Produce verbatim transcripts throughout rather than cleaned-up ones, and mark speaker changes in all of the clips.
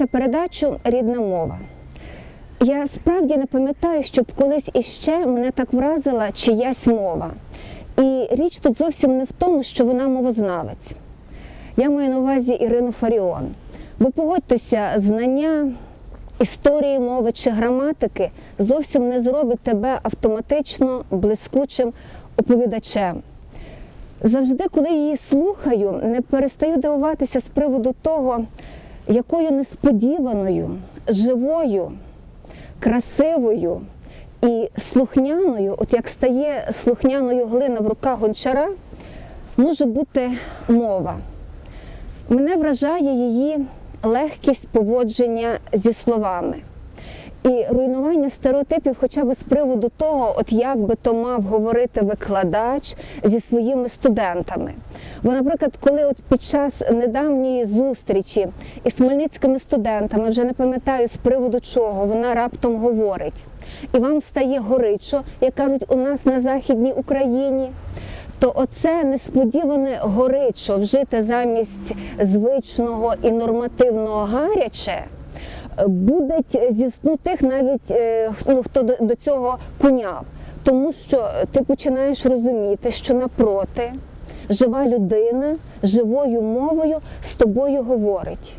Speaker 1: дивлюся передачу «Рідна мова». Я справді не пам'ятаю, щоб колись іще мене так вразила чиясь мова. І річ тут зовсім не в тому, що вона мовознавець. Я маю на увазі Ірину Фаріон. Бо погодьтеся, знання історії мови чи граматики зовсім не зробить тебе автоматично блискучим оповідачем. Завжди, коли її слухаю, не перестаю дивуватися з приводу того, якою несподіваною, живою, красивою і слухняною, от як стає слухняною глина в руках гончара, може бути мова. Мене вражає її легкість поводження зі словами. І руйнування стереотипів хоча б з приводу того, от як би то мав говорити викладач зі своїми студентами. Бо, наприклад, коли от під час недавньої зустрічі із хмельницькими студентами, вже не пам'ятаю з приводу чого, вона раптом говорить, і вам стає горячо, як кажуть у нас на Західній Україні, то оце несподіване горячо вжите замість звичного і нормативного гаряче буде зі ну, тих навіть, ну, хто до, до цього куняв. Тому що ти починаєш розуміти, що напроти жива людина живою мовою з тобою говорить.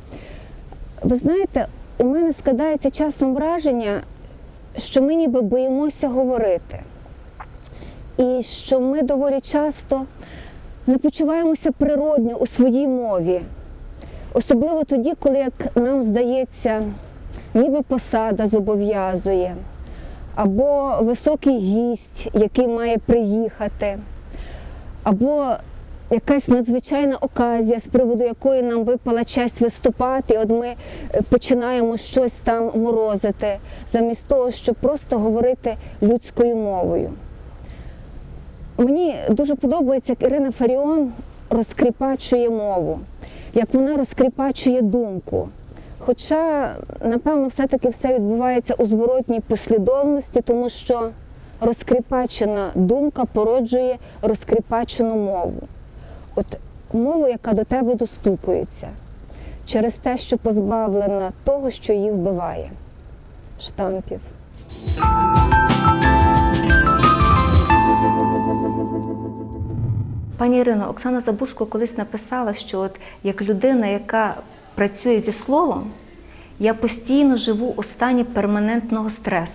Speaker 1: Ви знаєте, у мене складається часом враження, що ми ніби боїмося говорити. І що ми доволі часто не почуваємося природньо у своїй мові. Особливо тоді, коли, як нам здається, ніби посада зобов'язує, або високий гість, який має приїхати, або якась надзвичайна оказія, з приводу якої нам випала честь виступати, і от ми починаємо щось там морозити, замість того, щоб просто говорити людською мовою. Мені дуже подобається, як Ірина Фаріон розкріпачує мову, як вона розкріпачує думку. Хоча, напевно, все-таки все відбувається у зворотній послідовності, тому що розкріпачена думка породжує розкріпачену мову. От мову, яка до тебе достукується, через те, що позбавлена того, що її вбиває. Штампів.
Speaker 2: Пані Ірино, Оксана Забушко колись написала, що от як людина, яка працює зі словом, я постійно живу у стані перманентного стресу.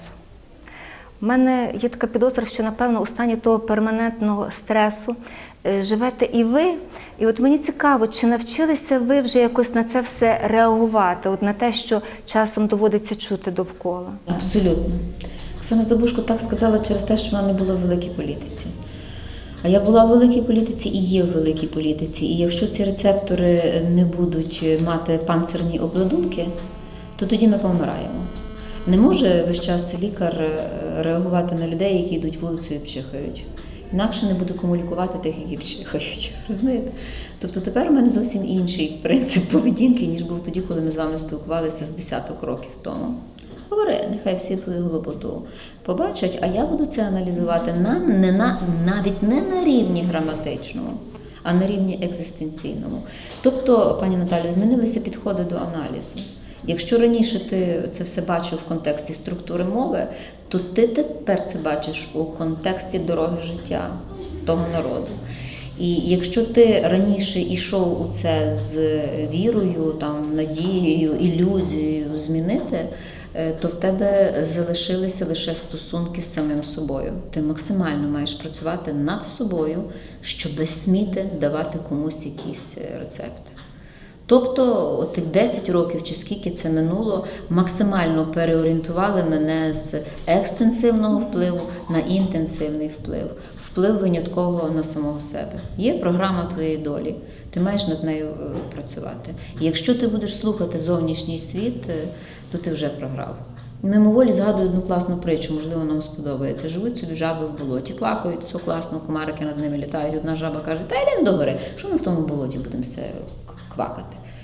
Speaker 2: У мене є така підозра, що, напевно, у стані того перманентного стресу живете і ви. І от мені цікаво, чи навчилися ви вже якось на це все реагувати, от на те, що часом доводиться чути довкола?
Speaker 3: Абсолютно. Оксана Забушко так сказала через те, що вона не була в великій політиці. А я була в великій політиці і є в великій політиці. І якщо ці рецептори не будуть мати панцирні обладунки, то тоді ми помираємо. Не може весь час лікар реагувати на людей, які йдуть вулицею і пчихають. Інакше не буде кому лікувати тих, які пчихають. Розумієте? Тобто тепер у мене зовсім інший принцип поведінки, ніж був тоді, коли ми з вами спілкувалися з десяток років тому. Говори, нехай всі твою глиботу побачать, а я буду це аналізувати на, не на, навіть не на рівні граматичному, а на рівні екзистенційному. Тобто, пані Наталю, змінилися підходи до аналізу. Якщо раніше ти це все бачив в контексті структури мови, то ти тепер це бачиш у контексті дороги життя того народу. І якщо ти раніше йшов у це з вірою, там, надією, ілюзією змінити, то в тебе залишилися лише стосунки з самим собою. Ти максимально маєш працювати над собою, щоб сміти давати комусь якісь рецепти. Тобто от тих десять років, чи скільки це минуло, максимально переорієнтували мене з екстенсивного впливу на інтенсивний вплив. Вплив винятково на самого себе. Є програма твоєї долі, ти маєш над нею працювати. І якщо ти будеш слухати зовнішній світ, то ти вже програв. Мимоволі згадую одну класну притчу, можливо, нам сподобається. Живуть собі жаби в болоті, квакають, все класно, комарики над ними літають. Одна жаба каже, та йдемо до гори, що ми в тому болоті будемо все квакати?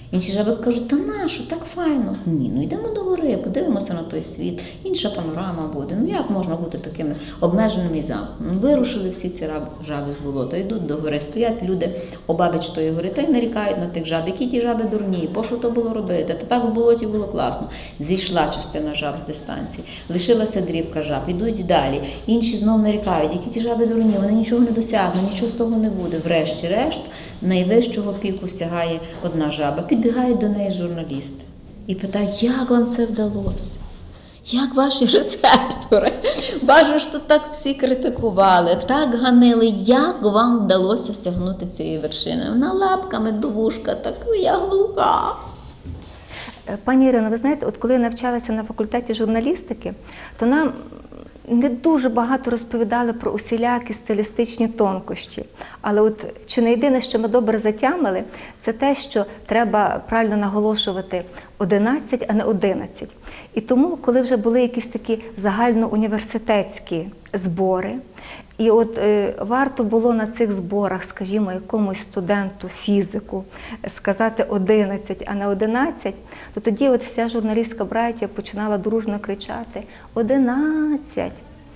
Speaker 3: Інші жаби кажуть, та нащо, так файно. Ні, ну йдемо до гори, подивимося на той світ, інша панорама буде. Ну як можна бути такими обмеженими і замкненими? Вирушили всі ці жаби з болота, йдуть до гори, стоять люди обабіч тої гори та й нарікають на тих жаб, які ті жаби дурні, по що то було робити, та так в болоті було класно. Зійшла частина жаб з дистанції, лишилася дрібка жаб, ідуть далі. Інші знов нарікають, які ті жаби дурні, вони нічого не досягнуть, нічого з того не буде. Врешті-решт, найвищого піку сягає одна жаба. Підбігають до неї журналісти і питають, як вам це вдалося? Як ваші рецептори? Бачу, що так всі критикували, так ганили. Як вам вдалося сягнути цієї вершини? Вона лапками до вушка, так я глуха.
Speaker 2: Пані Ірино, ви знаєте, от коли я навчалася на факультеті журналістики, то нам не дуже багато розповідали про усілякі стилістичні тонкощі. Але от чи не єдине, що ми добре затямили, це те, що треба правильно наголошувати одинадцять, а не одинадцять. І тому, коли вже були якісь такі загальноуніверситетські збори, і от е, варто було на цих зборах, скажімо, якомусь студенту фізику сказати одинадцять, а не одинадцять, то тоді от вся журналістська браття починала дружно кричати одинадцять.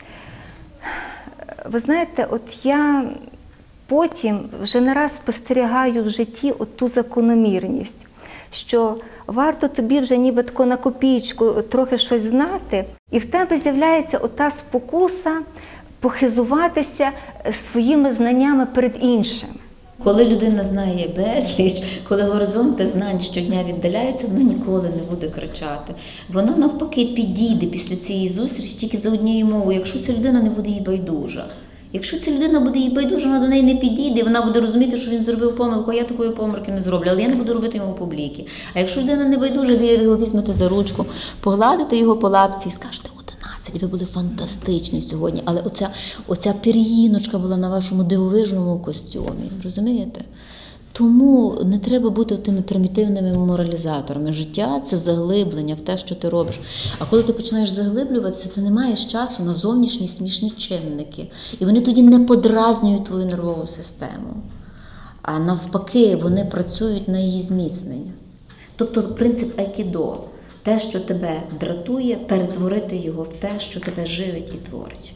Speaker 2: Ви знаєте, от я потім вже не раз спостерігаю в житті от ту закономірність, що варто тобі вже нібито на копійку трохи щось знати, і в тебе з'являється ота спокуса похизуватися своїми знаннями перед іншим.
Speaker 3: Коли людина знає безліч, коли горизонти знань щодня віддаляються, вона ніколи не буде кричати. Вона навпаки підійде після цієї зустрічі тільки за однією мовою, якщо ця людина не буде їй байдужа. Якщо ця людина буде їй байдужа, вона до неї не підійде, вона буде розуміти, що він зробив помилку, а я такої помилки не зроблю, але я не буду робити йому публіки. А якщо людина не байдужа, ви його візьмете за ручку, погладите його по лапці і скажете, ви були фантастичні сьогодні, але оця, оця пір'їночка була на вашому дивовижному костюмі, розумієте? Тому не треба бути тими примітивними моралізаторами. Життя – це заглиблення в те, що ти робиш. А коли ти починаєш заглиблюватися, ти не маєш часу на зовнішні смішні чинники. І вони тоді не подразнюють твою нервову систему. А навпаки, вони працюють на її зміцнення. Тобто принцип айкідо – те, що тебе дратує, перетворити його в те, що тебе живить і творить.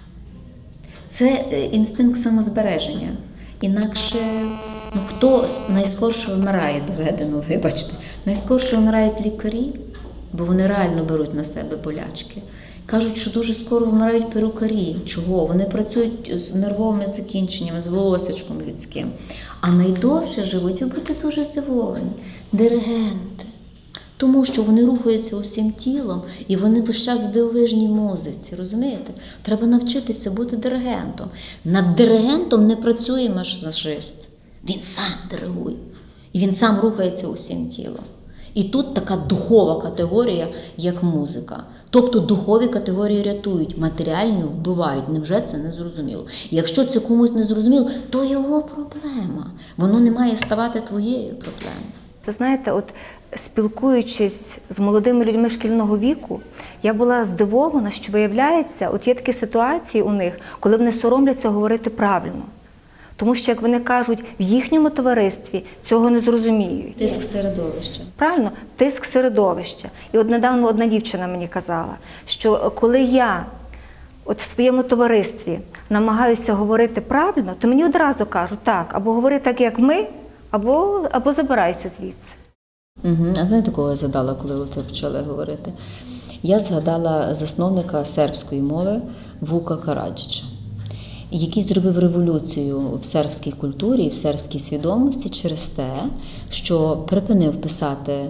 Speaker 3: Це інстинкт самозбереження. Інакше, ну хто найскорше вмирає, доведено, вибачте. Найскорше вмирають лікарі, бо вони реально беруть на себе болячки. Кажуть, що дуже скоро вмирають перукарі. Чого? Вони працюють з нервовими закінченнями, з волосячком людським. А найдовше живуть, ви будете дуже здивовані, диригенти. Тому що вони рухаються усім тілом, і вони весь час в дивовижній музиці, розумієте? Треба навчитися бути диригентом. Над диригентом не працює масажист. Він сам диригує. І він сам рухається усім тілом. І тут така духова категорія, як музика. Тобто духові категорії рятують, матеріальні вбивають. Невже це не зрозуміло? Якщо це комусь не зрозуміло, то його проблема. Воно не має ставати твоєю проблемою.
Speaker 2: Ви знаєте, от спілкуючись з молодими людьми шкільного віку, я була здивована, що виявляється, от є такі ситуації у них, коли вони соромляться говорити правильно. Тому що, як вони кажуть, в їхньому товаристві цього не зрозуміють.
Speaker 3: Тиск середовища.
Speaker 2: Правильно? Тиск середовища. І от недавно одна дівчина мені казала, що коли я от в своєму товаристві намагаюся говорити правильно, то мені одразу кажуть, так, або говори так, як ми, або, або забирайся звідси.
Speaker 3: Угу. А знаєте, кого я згадала, коли ви це почали говорити? Я згадала засновника сербської мови Вука Караджича, який зробив революцію в сербській культурі і в сербській свідомості через те, що припинив писати е,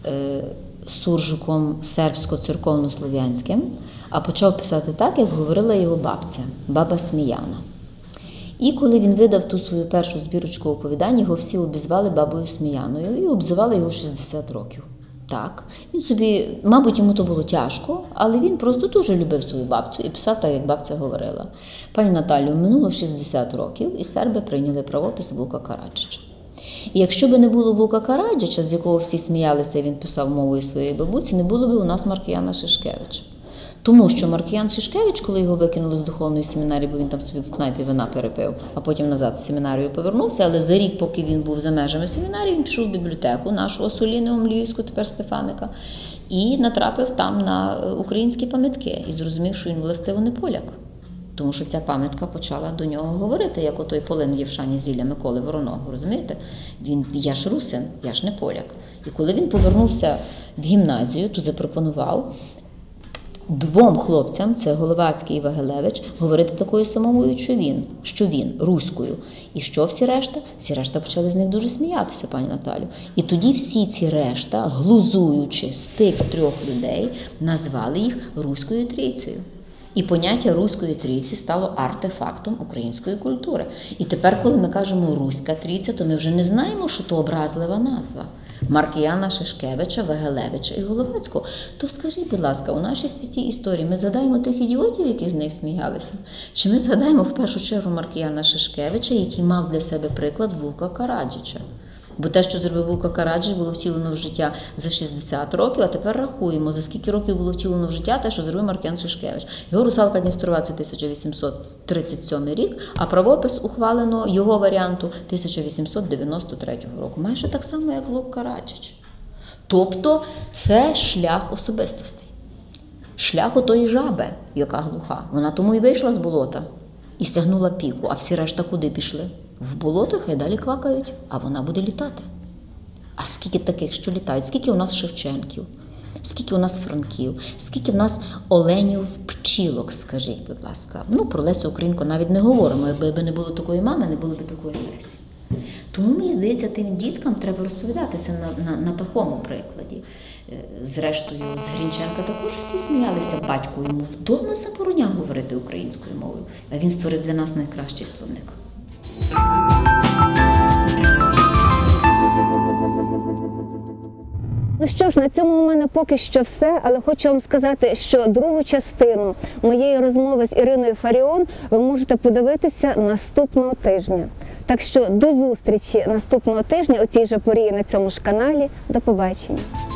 Speaker 3: суржиком сербсько-церковно-слов'янським, а почав писати так, як говорила його бабця, баба Сміяна. І коли він видав ту свою першу збірочку оповідань, його всі обізвали бабою Сміяною і обзивали його шістдесят років. Так, він собі, мабуть, йому то було тяжко, але він просто дуже любив свою бабцю і писав так, як бабця говорила. Пані Наталю, минуло шістдесят років, і серби прийняли правопис Вука Караджича. І якщо б не було Вука Караджича, з якого всі сміялися, і він писав мовою своєї бабусі, не було б у нас Маркіяна Шишкевича. Тому що Маркіян Шишкевич, коли його викинули з духовної семінарії, бо він там собі в кнайпі вина перепив, а потім назад в семінарію повернувся, але за рік, поки він був за межами семінарії, він пішов в бібліотеку нашого Соліни Омліївську, тепер Стефаника, і натрапив там на українські пам'ятки і зрозумів, що він властиво не поляк. Тому що ця пам'ятка почала до нього говорити, як отой полин в Євшані зілля Миколи Вороного, розумієте? Він, я ж русин, я ж не поляк. І коли він повернувся в гімназію, то запропонував двом хлопцям, це Головацький і Вагелевич, говорити такою самомовою, що він, що він, руською. І що всі решта? Всі решта почали з них дуже сміятися, пані Наталю. І тоді всі ці решта, глузуючи з тих трьох людей, назвали їх Руською трійцею. І поняття Руської трійці стало артефактом української культури. І тепер, коли ми кажемо Руська трійця, то ми вже не знаємо, що то образлива назва. Маркіяна Шишкевича, Вагелевича і Головацького. То скажіть, будь ласка, у нашій святій історії ми згадаємо тих ідіотів, які з них сміялися? Чи ми згадаємо в першу чергу Маркіяна Шишкевича, який мав для себе приклад Вука Караджича? Бо те, що зробив Вука Караджич, було втілено в життя за шістдесят років, а тепер рахуємо, за скільки років було втілено в життя те, що зробив Маркіян Шишкевич. Його «Русалка Дністрова» – це тисяча вісімсот тридцять сьомий рік, а правопис ухвалено його варіанту тисяча вісімсот дев'яносто третього року. Майже так само, як Вук Караджич. Тобто це шлях особистостей. Шлях отої жаби, яка глуха. Вона тому і вийшла з болота і стягнула піку, а всі решта куди пішли? В болото хай далі квакають, а вона буде літати. А скільки таких, що літають? Скільки у нас Шевченків? Скільки у нас Франків? Скільки у нас оленів пчілок, скажіть, будь ласка. Ну, про Лесю Українку навіть не говоримо. Якби не було такої мами, не було б такої Лесі. Тому, мені здається, тим діткам треба розповідати це на, на, на такому прикладі. Зрештою, з Грінченка також всі сміялися, батько йому вдома забороняв говорити українською мовою. А він створив для нас найкращий словник.
Speaker 1: Ну що ж, на цьому у мене поки що все, але хочу вам сказати, що другу частину моєї розмови з Іриною Фаріон ви можете подивитися наступного тижня. Так що до зустрічі наступного тижня у цій же порі на цьому ж каналі. До побачення.